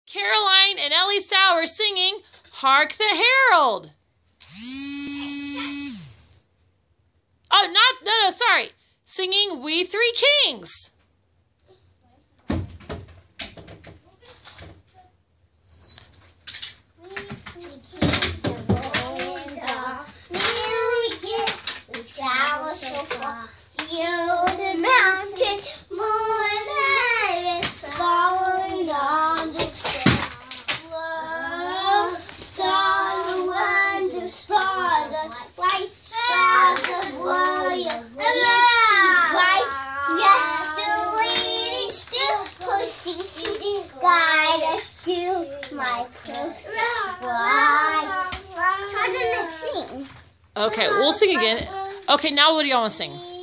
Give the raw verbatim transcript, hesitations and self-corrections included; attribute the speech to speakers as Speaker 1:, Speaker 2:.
Speaker 1: Caroline and Ellie Sauer singing Hark the Herald. Oh, not, no, no, sorry. Singing We Three Kings.
Speaker 2: Guide us to my perfect bride. How do you sing?
Speaker 1: Okay, we'll sing again. Okay, now what do y'all want to sing?